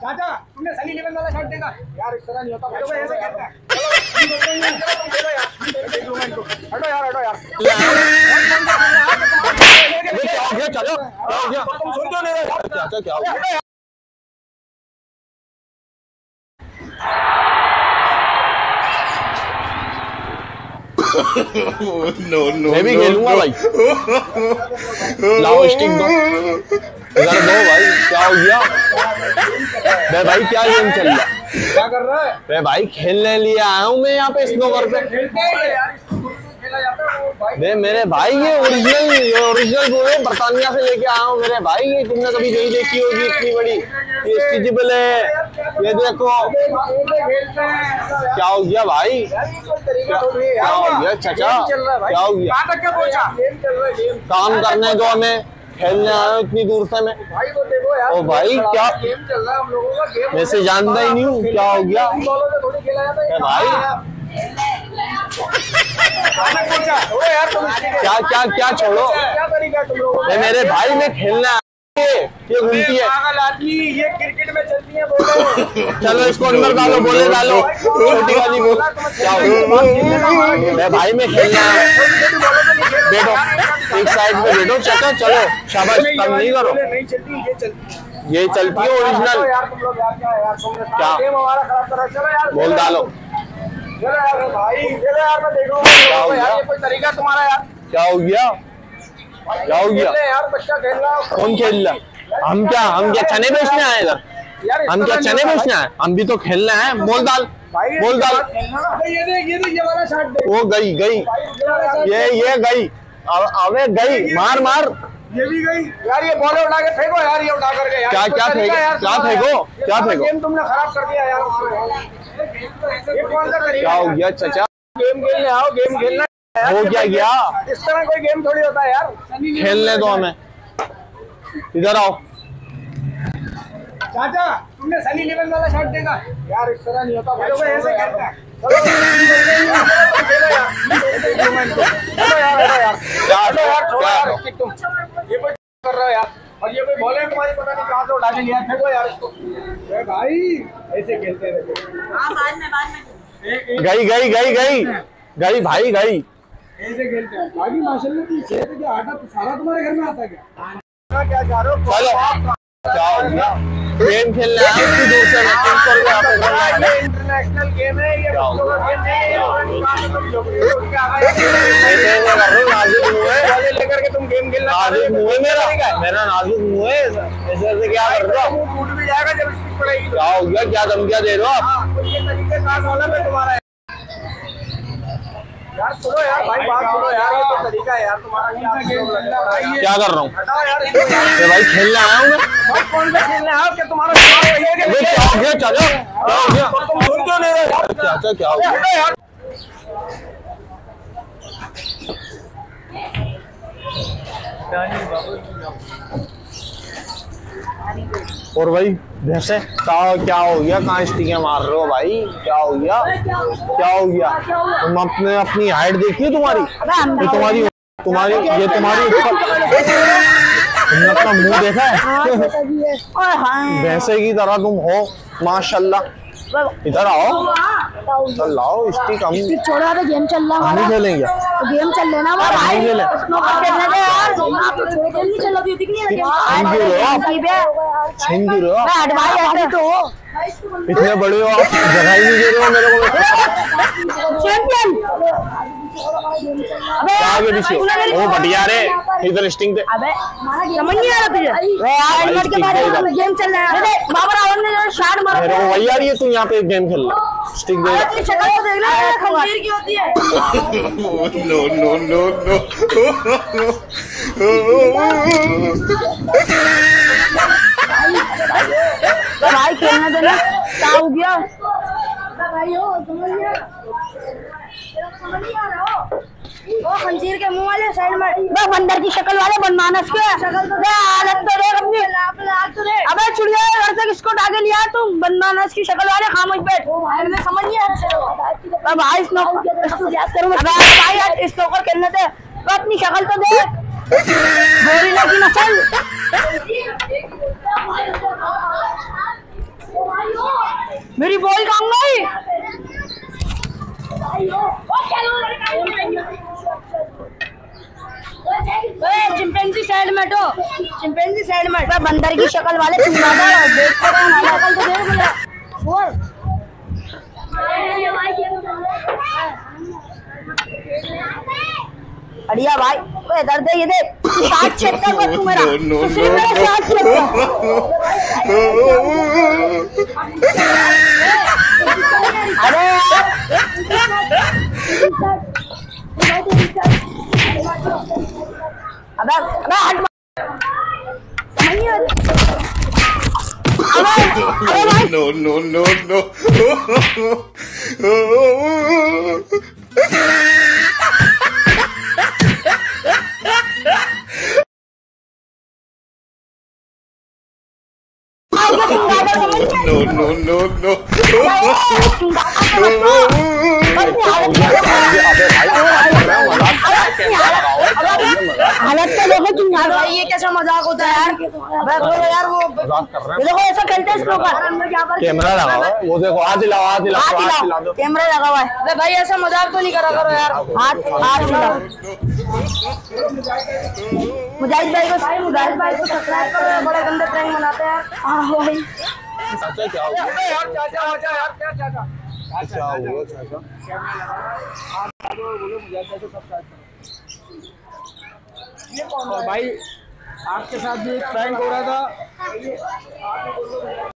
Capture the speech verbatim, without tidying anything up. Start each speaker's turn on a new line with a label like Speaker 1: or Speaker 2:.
Speaker 1: चाचा तुमने सनी लेवल वाला शॉट देखा यार, इस तरह नहीं होता भाई, ऐसे खेलता है। हटो यार, हटो यार, क्या हो गया चाचा? क्या हो गया? तुम सुन क्यों नहीं रहे चाचा? क्या हो गया?
Speaker 2: नो नो
Speaker 3: मैं भी खेलूंगा भाई। लाओ स्टिक दो, इधर दो भाई। क्या हो गया बे भाई? क्या गेम चल रहा है?
Speaker 1: क्या कर रहा है
Speaker 3: बे भाई? खेलने लिए आया हूँ मैं यहाँ पे स्नोकर पे। बे मेरे भाई ये ओरिजिनल ये ओरिजिनल बोले बर्तानिया से लेके आया हूँ मेरे भाई। ये तुमने कभी नहीं देखी होगी इतनी बड़ी। ये स्ट्रेचेबल है, ये देखो। क्या हो गया भाई? क्या हो गया चाचा? क्या हो गया? काम करने दो हमें, खेलने आया हूँ इतनी दूर से मैं।
Speaker 1: भाई वो देखो यार,
Speaker 3: ओ भाई क्या
Speaker 1: गेम चल रहा है हम लोगों का। गेम
Speaker 3: वैसे जानता ही नहीं हूँ। क्या हो गया
Speaker 1: थोड़ी खेला जाता है
Speaker 3: भाई?
Speaker 1: यार तुम
Speaker 3: क्या क्या क्या छोड़ो
Speaker 1: क्या तरीका तुम लोगों का?
Speaker 3: मेरे भाई में खेलना है। ये घूमती है
Speaker 1: पागल आदमी, ये क्रिकेट में चलती है बोले।
Speaker 3: चलो इसको अंदर डालो, बोले डालो छोटी वाली को। क्या हो मेरे भाई में खेलना है। बैठो एक साइड पे बैठो चाचा। चलो शाबाश, कम नहीं करो।
Speaker 1: नहीं चलती, ये चलती
Speaker 3: ये चलती है ओरिजिनल।
Speaker 1: यार तुम लोग यार, क्या यार तुमने
Speaker 3: क्या?
Speaker 1: गेम हमारा खराब करा। चलो यार
Speaker 3: बोल डालो।
Speaker 1: चलो यार भाई, चलो यार मैं देख रहा हूँ यार, ये कोई तरीका तुम्हारा यार?
Speaker 3: क्या हो गया? क्या हो गया
Speaker 1: यार? बच्चा खेल रहा है।
Speaker 3: कौन खेल रहा? हम क्या हम क्या चने बेचने आए इधर? हम क्या चने बेचने आए? हम भी तो खेलना है। बोल डाल, बोल डाल।
Speaker 1: ये देख, ये देख, ये वाला शॉट देख।
Speaker 3: वो गई गई, ये ये गई। अबे गई, मार मार।
Speaker 1: ये भी गई यार। ये बॉल उठा के फेंको यार, ये उठा करके यार।
Speaker 3: क्या क्या फेंको? क्या फेंको? क्या फेंको?
Speaker 1: गेम तुमने खराब कर दिया यार। ये कौन सा तरीका?
Speaker 3: क्या हो गया चाचा?
Speaker 1: गेम खेलने आओ, गेम खेलना।
Speaker 3: हो क्या गया?
Speaker 1: इस तरह कोई गेम थोड़ी होता है यार।
Speaker 3: खेलने दो हमें। इधर आओ
Speaker 1: चाचा तुमने सनी लेवल वाला शॉट देखा यार, इस तरह नहीं होता भाई, ऐसे खेलता है। ये कोई कर रहा है यार, और ये कोई बॉल है तुम्हारी, पता नहीं कहाँ से उठा के लिया। फेंको यार इसको भाई, ऐसे खेलते रहते।
Speaker 3: गई गई गई गई गई भाई गई।
Speaker 1: ऐसे खेलते हैं भाई। माशाल्लाह की सेहत क्या, आटा तो सारा तुम्हारे घर में आता है क्या? क्या जा रहे हो?
Speaker 3: चलो क्या हो गया? गेम खेलना है इतनी दूर से। मैं कर गया।
Speaker 1: ये इंटरनेशनल गेम है, ये बच्चों का गेम नहीं है। लेकर के तुम गेम खेलना,
Speaker 3: नाजुक मुंह है मेरा, मेरा नाजुक मुंह है। ऐसे ऐसे क्या कर रहे हो?
Speaker 1: टूट भी जाएगा जब स्टिक पड़ेगी।
Speaker 3: क्या हो गया? क्या धमकियां दे रहे हो आप?
Speaker 1: ये तरीके का वाला मैं तुम्हारा यार। सुनो यार भाई, बात सुनो यार, ये तो तरीका है यार तुम्हारा।
Speaker 3: क्या कर रहा हूँ
Speaker 1: यार
Speaker 3: भाई? खेलने आया हूँ मैं।
Speaker 1: भाई कौन सा खेलने आया क्या तुम्हारा?
Speaker 3: क्या हो गया चाचा? क्या हो गया?
Speaker 1: तुम सुन क्यों नहीं रहे
Speaker 3: चाचा क्या हो गया?
Speaker 1: यार?
Speaker 3: और भाई भैंसे क्या क्या हो गया? कहाँ स्टिकें मार रहे हो भाई? क्या हो गया? क्या हो गया? तुम अपने अपनी हाइट देखिए तुम्हारी। ये तुम्हारी तुम्हारी ये तुम्हारी तुमने अपना मुंह देखा है? भैंसे की तरह तुम हो माशाल्लाह। इधर आओ, चल लाओ स्टिक। हम
Speaker 4: छोड़ा तो गेम चल रहा है,
Speaker 3: नहीं खेलेंगे।
Speaker 4: तो गेम चल रहा है ना
Speaker 3: नहीं खेले। छीन क्यों रहे हो? इतने बड़े हो आप, जगह ही नहीं दे रहे हो मेरे को।
Speaker 4: चैंपियन
Speaker 3: आगे पीछे वो बढ़िया रे। इधर स्टिंग पे
Speaker 4: अबे समझ नहीं आ रहा तुझे यार, के बारे में गेम चल रहा है। अरे बाबा रावण ने जो शॉट मारा
Speaker 3: मेरे को वही आ रही है। तू यहाँ पे गेम खेल रहा, स्टिक दे।
Speaker 4: अपनी शक्ल तो देख ले, खंजीर की होती है।
Speaker 2: नो नो नो
Speaker 4: तो भाई खेलने देना। क्या हो गया भाई? हो समझ गया, समझ नहीं आ रहा हो। वो खंजीर के मुंह वाले साइड में बस बंदर की शक्ल वाले बनमानस के शक्ल तो दे, हालत तो देख अपनी। अबे चिड़िया घर से किसको उठा लिया तुम? बनमानस की शक्ल वाले, खामोश बैठ। मैं समझ नहीं आ रहा भाई। भाई स्नोकर खेलने दे, तो अपनी शक्ल तो देख। गोरिल्ला की नस्ल मेरी बॉल कहाँ गई? चिंपैंजी साइड में हटो, चिंपैंजी साइड में हटो। बंदर की शक्ल वाले चुनादा देखते रहो ना, शक्ल तो देख मुझे। बोल अड़िया भाई, ओए इधर दे, ये देख साथ चेक कर तू मेरा,
Speaker 2: No, no,
Speaker 4: सिर्फ मेरा साथ चेक कर। अरे यार अबे अबे हट नहीं अबे अबे भाई
Speaker 2: No, no, no, no. No, no, no, no.
Speaker 4: हालत तो देखो चिंगार भाई, ये कैसा मजाक होता है यार। अबे यार वो ये देखो ऐसा खेलते हैं इसके ऊपर।
Speaker 3: कैमरा लगा हुआ है, वो देखो हाथ हिलाओ, हाथ हिलाओ, हाथ हिला दो।
Speaker 4: कैमरा लगा हुआ है। अबे भाई ऐसा मजाक तो नहीं करा करो यार। हाथ हाथ हिलाओ। मुजाहिद भाई को भाई मुजाहिद भाई को सब्सक्राइब करो, बड़े गंदे प्रैंक बनाते हैं। हां भाई
Speaker 3: चाचा क्या हुआ?
Speaker 1: यार चाचा चाचा यार क्या चाचा
Speaker 3: क्या हुआ चाचा?
Speaker 1: बोलो मुझे कैसे सब्सक्राइब करो। ये कौन है भाई? आपके साथ भी एक प्रैंक हो रहा था।